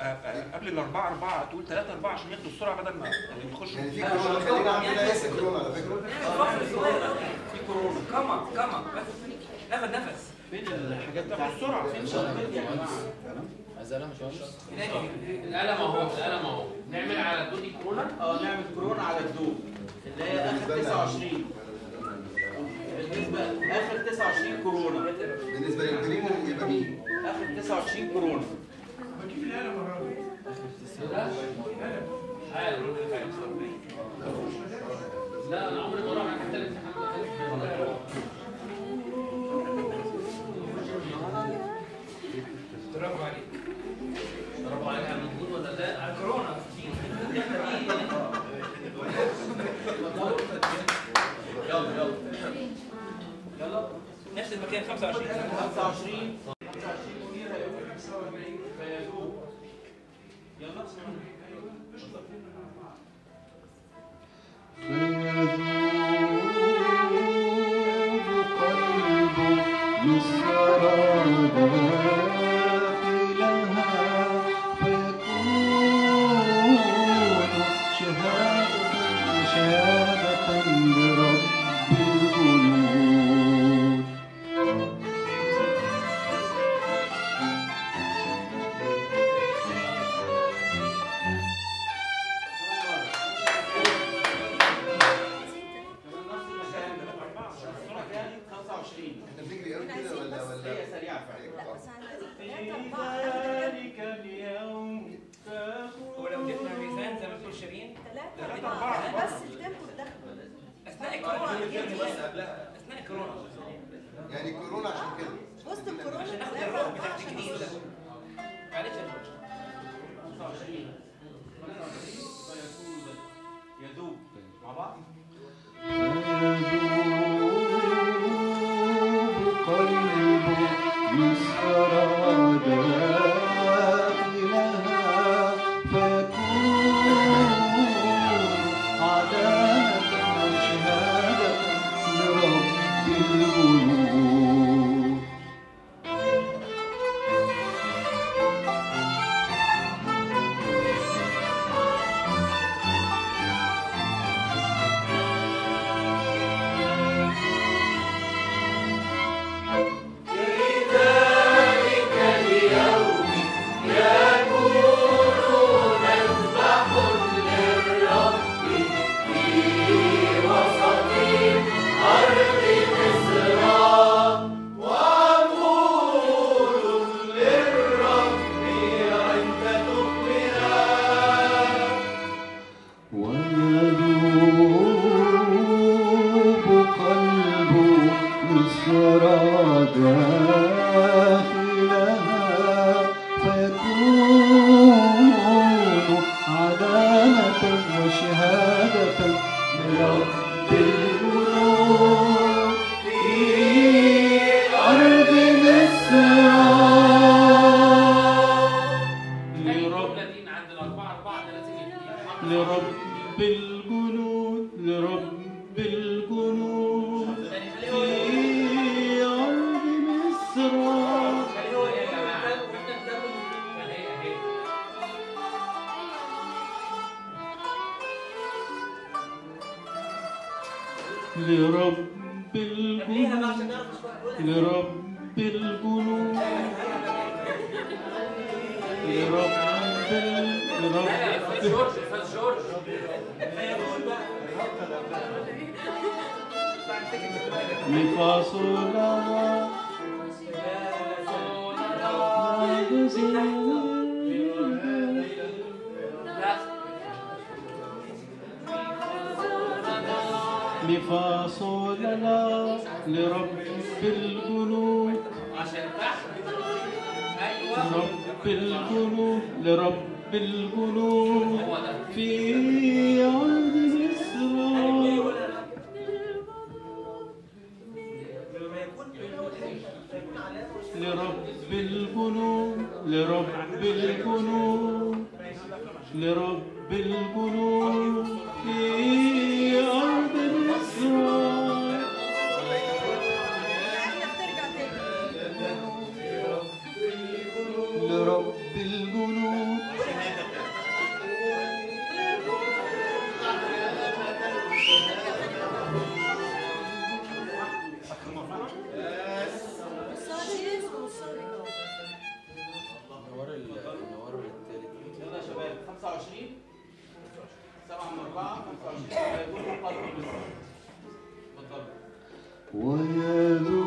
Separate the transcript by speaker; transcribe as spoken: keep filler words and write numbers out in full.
Speaker 1: قبل الاربعه اربعه تقول ثلاثه اربعه عشان ياخدوا السرعه بدل ما يخشوا.
Speaker 2: يعني في كورونا، خلينا عندنا اس كورونا على فكره.
Speaker 1: في كورونا.
Speaker 3: كما كما بس ناخد نفس.
Speaker 1: فين الحاجات بتاعت السرعه؟ فين
Speaker 4: عايز قلم يا باشمهندس؟
Speaker 5: القلم اهو، القلم اهو. نعمل على الدود دي كورونا؟
Speaker 6: اه نعمل كورونا على الدود اللي هي اخر تسعة وعشرين. بالنسبه اخر تسعة وعشرين كورونا.
Speaker 2: بالنسبه للبريمو يبقى مين؟
Speaker 6: اخر تسعة وعشرين كورونا.
Speaker 5: بجيب القلم يا راجل. اخر تسعة وعشرين. لا انا عمري ما راح حتى الامتحان برافو عليك. برافو عليك على المجهود ولا لا؟ على الكورونا. يلا يلا
Speaker 3: يلا نفس المكان خمسة وعشرين
Speaker 6: خمسة وعشرين خمسة وعشرين منير هيقول خمسة وأربعين فيدوب. يلا
Speaker 2: يعني كورونا عشان كده
Speaker 3: وسط الكورونا عشان ناخد الروح بتاعت الجديد ده. معلش يا جورج.
Speaker 6: خمسة وعشرين يدوب مع بعض.
Speaker 7: لرب الجنود لرب الجنود لرب لرب
Speaker 5: جورج استاذ جورج
Speaker 7: لفاصولا لفاصول لا لرب الجنود
Speaker 5: عشان تحت ايوه
Speaker 7: رب الجنود لرب الجنود في عرض مصر لرب الجنود لرب الجنود لرب الجنود في أرض إسرائيل لرب الجنود
Speaker 6: أربعة خمسة وعشرين هيكون مقدم بالظبط. اتفضل.
Speaker 7: ويا